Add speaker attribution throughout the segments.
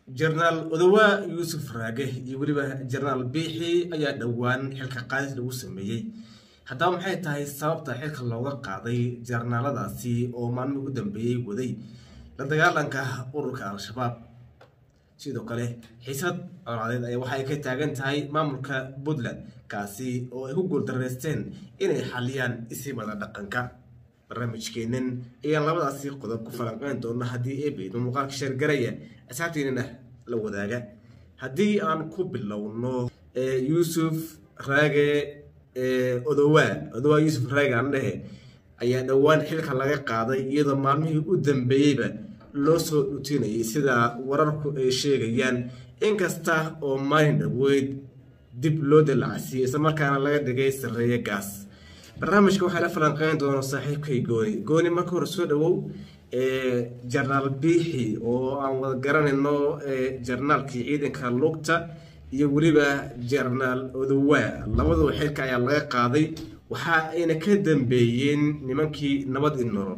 Speaker 1: General Odawa Yusuf Rage iyo waliba General Biixi ayaa dhawaan xilka qaadis lagu sameeyay. Haddaba maxay tahay sababta xilka looga qaaday jarnaaladaasi oo maalmo ugu dambeeyay waday la dagaalanka ururka Al-Shabaab. Sidoo kale xiisad coladeed ay waxay ka taagan tahay maamulka Puntland kaasi oo ay ku guuldareysteen inay xaliyaan isimada dhaqanka. barnaamijkeenan ayaan labadaasi qodob ku falanqeyn doona haddii ay beedo muuqaalka sheergaraya asxaabteena la wadaaga. haddii aan ku bilowno Yusuf Rage Odawa Yusuf Rage aan dhahe ayaa dhawaan xilka laga qaaday iyadoo maalmihii u dambeeyayba loo soo dhutinayay sida wararku ay sheegayaan inkasta oo maalin dhaweyd dib loo dalacsiyay isla markaana laga dhigay sareeyo gaas. barnaamijka waxaa la falanqeyn doona saaxiibkay gooni marka hore soo dhawow General Biixi oo aan wada garanayno jarnaalkii ciidanka lugta iyo waliba General Odawa labadoo xilka ayaa laga qaaday waxa ayna ka dambeeyeen nimankii nabad iyo nolol.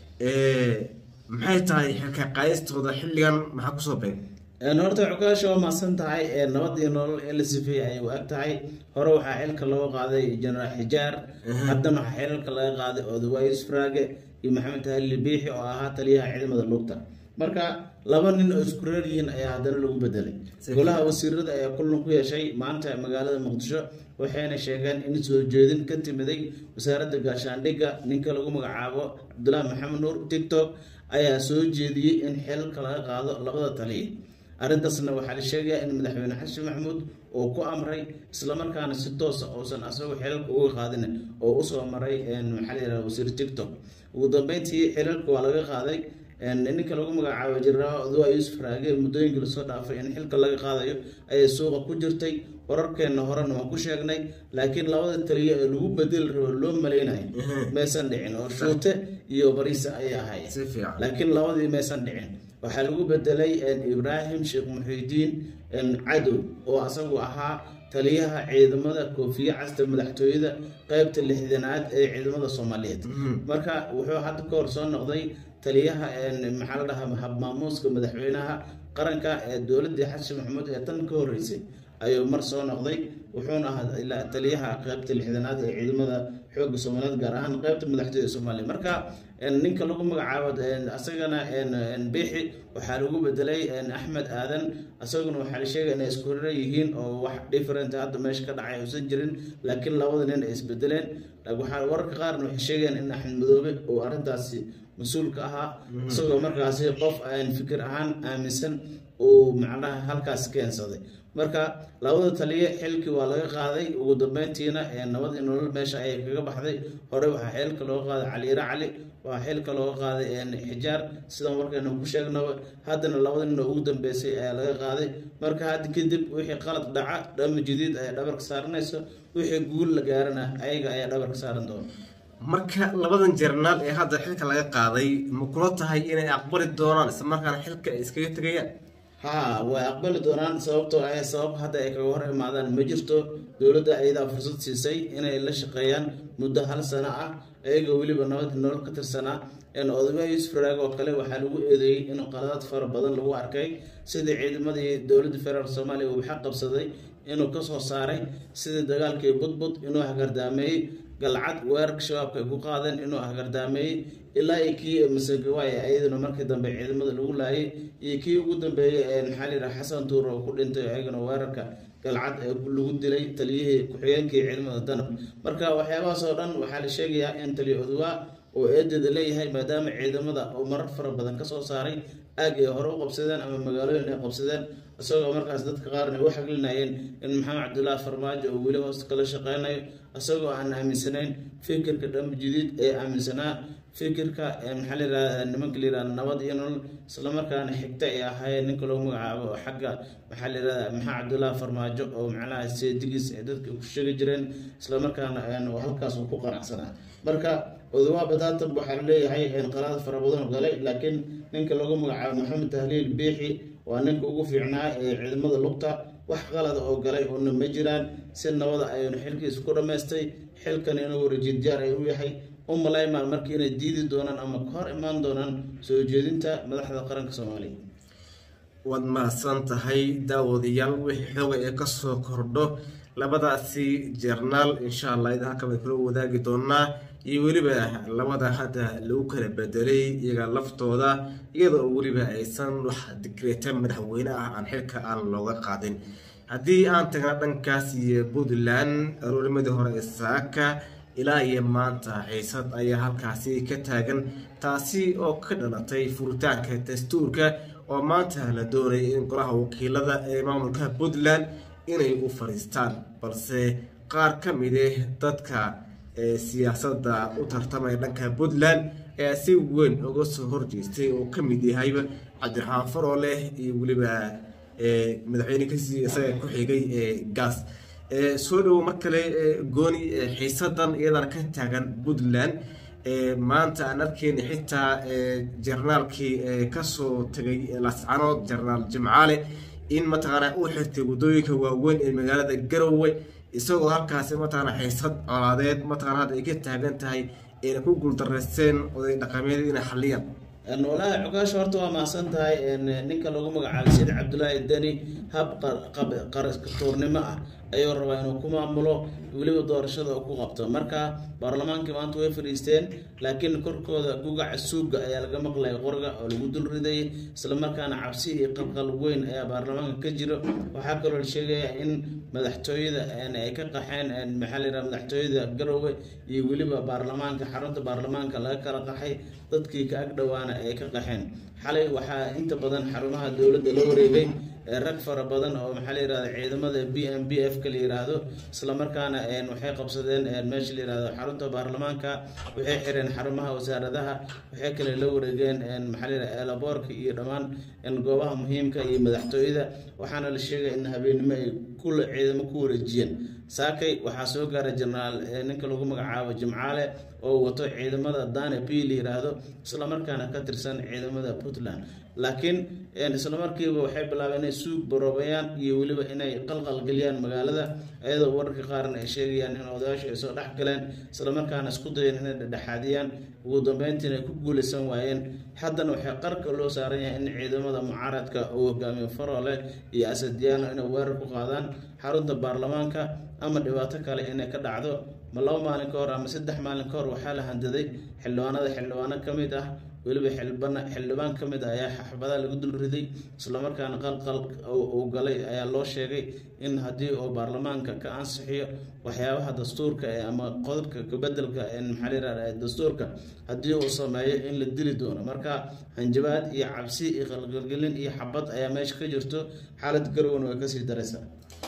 Speaker 1: maxay tahay xilka qaadistooda xilligan maxaa ku soo beegay
Speaker 2: horta xukaasha waa maasan tahay nabad iyo nolol LCP ay u ag tahay hore waxaa xilka loo qaaday General Xijaar haddana waxaa xilka laga qaaday Odawa Yusuf Rage iyo Maxamed Halil Biixi oo ahaa taliyaha ciidamada lugta. marka laba nin oo isku reer yihiin ayaa haddana lagu bedelay. golaha wasiirada ayaa kulan ku yeeshay maanta magaalada Muqdisho waxayna sheegeen in soo jeedin ka timiday wasaaradda gaashaandhigga ninka lagu magacaabo Abdullaahi Maxamed Nuur TikTok ayaa soo jeediyay in xilka laga qaado labada taliye. arrintaasna waxaa la sheegayaa in madaxweyne xasan maxamuud uu ku amray isla markaana si toos ah uusan asagoo xilka uga qaadin oo u soo maray maxaa la yiraahdaa wasiir TikTok. ugu dambeyntii xilka waa laga qaaday ninka lagu magacaabo General Odawa Yusuf Rage muddooyinkii la soo dhaafay in xilka laga qaadayo ayay suuqa ku jirtay. wararkeena horena waan ku sheegnay laakiin labada taliye ee lagu bedel rabo loo maleynayo meesan dhicin oo Shuute iyo Bariisa ay ahaayeen laakiin labadii meesan dhicin. waxaa lagu bedelay Ibrahim Sheekh Muxiidiin Cadow oo asagu ahaa taliyaha ciidamada koofiya casta madaxtooyada qaybta 6aad ee ciidamada Soomaaliyeed. marka wuxuu hadda ka hor soo noqday taliyaha maxaa la dhahaa habmaamuuska madaxweynaha qaranka ee dowladda xasan maxamuud ee tan ka horeysay ayuu mar soo noqday wuxuuna ahaa taliyaha qaybta 6aad ee ciidamada xoogga Soomaaliyeed gaar ahaan qaybta madaxtooyada Soomaaliya. marka ninka lagu magacaabo asagana Biixi waxaa lagu bedelay Axmed Aadan asaguna waxaa la sheegay inay isku reer yihiin oo wax different hadda meesha ka dhacay uusan jirin laakiin labada nin ay isbedeleen. waxaa wararka qaarna waxay sheegeen in Axmed Madoobe oo arrintaasi mas'uul ka ahaa isagoo markaasi qof aan fikir ahaan aaminsan oo macnaha halkaas keensaday. marka labada taliye xilkii waa laga qaaday ugu dambeyntiina nabad iyo nolol meesha ay kaga baxday. hore waxaa xilka loo qaaday Cali Racli waa xilka loo qaaday Xijaar sida markaynu ku sheegnay haddana labada nin ugu dambeysay ayaa laga qaaday. marka hadda kadib wixii qalad dhaca dhama jadiid ay dhabarka saaranayso wixii guul la gaarana ayaga ayaa dhabarka saaran doona.
Speaker 1: marka labadan jarnaal ee hadda xilka laga qaaday ma kula tahay inay aqbali doonaan isla markaana xilka ay iskaga tagayaan
Speaker 2: way aqbali doonaan sababtoo ah sabab hadda ay kaga hor imaadaan ma jirto. dowladda ayadaa fursad siisay inay la shaqeeyaan muddo 1 sano ah ayagoo weliba nabad nolol ka tirsanaa. Odawa Yusuf Rage oo kale waxaa lagu eedeeyay in qaladaad fara badan lagu arkay sidii ciidamadii dowladda federaalka Soomaaliya uu xaq qabsaday inuu ka soo saaray sidii dagaalkii budbud inuu hagardaameeyay galcad weerarka shabaabka ay ku qaadeen inuu hagardaameeyay ilaa ay kii masagawaay ayaduna markii dambe ciidamada lagu laayay iyo kii ugu dambeeyay maxaa la yiraahdaa Xasan Tuur oo ku dhintay ayagana weerarka galcad ee lagu dilay taliyihii ku-xigeenkii ciidamada danab. marka waxyaabahaas oo dhan waxaa la sheegayaa in taliye Odawa oo eedada leeyahay maadaama ciidamada oo marar fara badan ka soo saaray aag ay hore u qabsadeen ama magaalooyin ay qabsadeen asagoo markaas dadka qaarna u xaglinayeen in Maxamed Cabdullaahi Farmaajo oo weli hoos kala shaqeynayo asagoo aan aaminsanayn fikirka dham jadiid ee aaminsanaa fikirka maxaa la yiraahdaa nimanka la yiraahdo nabad iyo nolol isla markaana xigta ay ahaayeen ninka lagu magacaabo xagga maxaa la yiraahdaa Maxamed Cabdullaahi Farmaajo oo macnaha seedigiis ay dadka ku sheegi jireen isla markaana halkaas uu ku qanacsanaa. marka Odawa badaatan waxaa leeyahay qalad fara badan oo galay laakiin ninka lagu magacaabo Maxamed Halil Biixi waa ninka ugu fiicnaa ee ciidamada lugta wax qalad oo galay oo ma jiraan si nabada ayuu xilkiisa ku dhameystay. xilkan inuu wareejin diyaar ay u yahay umalayma markii inay diidi doonaan ama ka hor imaan doonaan soo jeedinta madaxda qaranka Soomaaliya.
Speaker 1: waad mahadsan tahay daawadayaal wixii xooga ee kasoo kordho labadaasi jarnaal insha allah idin halkan bay kula wadaagi doonaa iyo weliba labada hadda lagu kala bedelay iyaga laftooda iyadoo weliba aysan wax digreeta madaxweyne ah aan xilka aan looga qaadin haddii aan tagna dhankaas iyo Puntland aroorimadii hore ee saaka ilaa iyo maanta xiisad ayaa halkaasi ka taagan taasi oo ka dhalatay furitaanka dastuurka oo maanta la doonay in golaha wakiilada ee maamulka Puntland inay u fariistaan balse qaar ka mid ah dadka siyaasadda u tartamaya dhanka Puntland ayaa si weyn uga soo horjeestay oo ka mid yahay Cabdiraxmaan Faroole iyo weliba madaxweyne kasii isaga ku xigay Gaas soo dhaw mar kale gooni xiisadan iyadana ka taagan Puntland maanta aan arkeen xitaa jarnaalkii ka soo tagay Laascaanood jarnaal Jimcaale in mataqaana uu xirtay wadooyinka waaweyn ee magaalada Garowe isagoo halkaas mataqaana xiisad colaadeed mataqaana hadda ay ka taagan tahay ee ku guuldareysteen oday dhaqameed inay xaliyaan
Speaker 2: والله عكاش هرتو ما سنتهاي إن نك لو جم على سيد عبد الله الدني هب قرص كتورنما أيوة ربع إنه كم عمله وليه دور شذا أكو قبته مركا برلمان كمان توي فريستين لكن كركو جوجع السوق يا الجمق لا يغرق أو الجدول ردي سلام كان عبسي قلقل وين يا برلمان كجرو وحكروا الشيء إن مدحتوي ذا يعني كقحين إن محل مدحتوي ذا جروه يقولي برلمان كحرنت برلمان كلا كرقحي ضدك كأقدوانا كقحين حالي وحا أنت بدن حرمها الدولة الأوروبية rag fara badan oo maxaa la yiraahdaa ciidamada BNPF ka la yiraahdo isla markaana waxay qabsadeen meesha la yiraahdo xarunta baarlamaanka waxay xireen xarumaha wasaaradaha waxay kale la wareegeen maxaa la yiraahdaa laboorka iyo dhamaan goobaha muhiimka iyo madaxtooyada waxaana la sheegay in habeenimo ay kul ciidamo ku wareejiyeen saakay waxaa soo gaaray jeneraal ninka lagu magacaabo Jimcaale oo wato ciidamada Dane P la yiraahdo isla markaana ka tirsan ciidamada Puntland laakiin isla markiiba waxay bilaabeen inay suuq baroobayaan iyo waliba inay qalqal galiyaan magaalada ayadoo wararka qaarna ay sheegayaan in odayaashu ay soo dhax galeen isla markaana isku dayeen inay dhexaadiyaan ugu dambeyntiina ku guuleysan waayeen haddana waxay qarka loo saaran yahay in ciidamada mucaaradka oo hogaamiyo Faroole iyo Asadiyaano inay weerar ku qaadaan xarunta baarlamaanka ama dhibaato kale inay ka dhacdo ma laba maalin ka hor ama saddex maalin ka hor waxaa la handaday xildhibaano ka mid ah weliba xildhibaan ka mid ah ayaa xabada lagu dul riday isla markaana qalqal uu galay ayaa loo sheegay in haddii oo baarlamaanka ka ansixiyo waxyaabaha dastuurka ama qodobka bedelka maxaa la yiraahdaa dastuurka haddii uu sameeyo in la dili doono marka hanjabaad iyo cabsi iyo qalqalgelin iyo xabad ayaa meesha ka jirto xaalad Garowna way ka sii daraysaa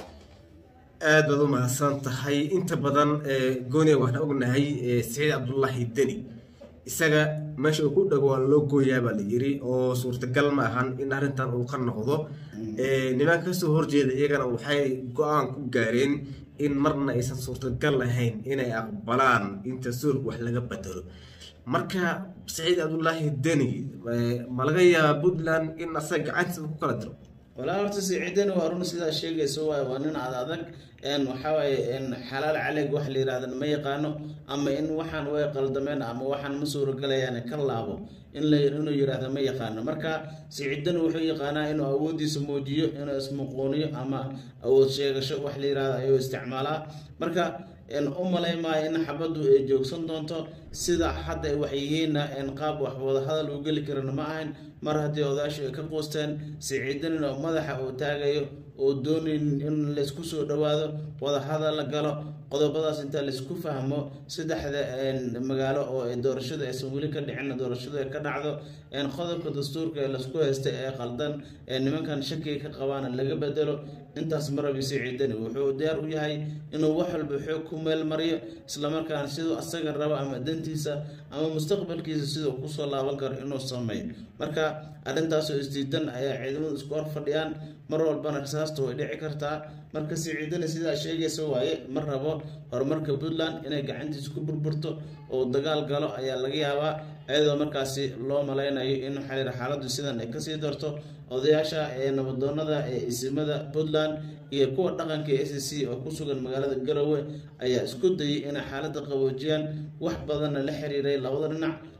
Speaker 1: aad baad u mahadsan tahay inta badan gooni waxaan ognahay Saciid Cabdullaahi Deni isaga meesha uu ku dhago waa loo gooyaa baa la yiri oo suurtagal ma ahan in arrintan uu ka noqdo nimanka ka soo horjeeda iyagana waxay go'aan ku gaareen in marna aysan suurtagal lahayn inay aqbalaan inta suul wax laga bedelo marka Saciid Cabdullaahi Deni ma laga yaabaa Puntland in asaga gacantiisa ku kala diro
Speaker 2: ولا أرتسي عدنا وأرون سيدا شيء سوى وأننا على ذاك إن وحاول إن حلال عليك وحلي هذا ما يقانو أما إن وحن ويقل دمنا أما وحن مسور قال يعني كلابو إن لا إنه يرى هذا ما يقانو مركا سيعدنا وحي قانا إنه أودي سموجي إنه اسمه قوني أما أود شيء شو وحلي هذا أيو استعمالها مركا إن لا ما إن حبضوا جوكسون دونتو سيدا حتى وحيينا إن قاب وحوض هذا اللي يقول لك إنه معين مرة هدي أوداش كقوستين سيعدنا مدح أو تاجيو ودون إن لسكوسو دوادو وهذا هذا لقاله qodobadaas inta la isku fahmo saddexda magaalo oo doorashada ay Soomaaliya ka dhicin doorashada ka dhacdo qodobka dastuurka ee la isku haystay ee qaldan nimankan shaki ka qabaan laga bedelo intaas marabi Saciidani wuxuu diyaar u yahay inuu wax walba xoog ku meel mariyo isla markaana sidoo asaga rabo ama dantiisa ama mustaqbalkiisa sidoo ku soo laaban karo inuu sameeyo marka arrintaas oo isdiidan ayaa ciidamadu isku hor fadhiyaan mar walbana rasaastu way dhici kartaa marka Saciidani sida sheegayso waaye mar rabo horumarka Puntland inay gacantiisa ku burburto oo dagaal galo ayaa laga yaabaa ayadoo markaasi loo maleynayo in xaaladdu sidan ay ka sii darto odayaasha nabadoonnada isimada Puntland iyo kuwa dhaqanka SSC oo ku sugan magaalada Garowe ayaa isku dayay in xaaladda qaboojiyaan wax badan la xiriiray labada dhinac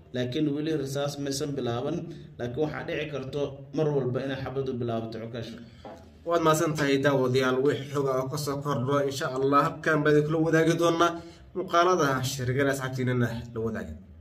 Speaker 2: laakiin weli rasaas maysan bilaaban laakiin waxaa dhici karto mar walba inay xabadu bilaabato Cukash
Speaker 1: waad maasantahay daawadayaal wix xoga oo ka soo kordho insha Allah halkan baad kula wadaagi doonaa muuqaalada shirkada asxaabtiina la wadaaga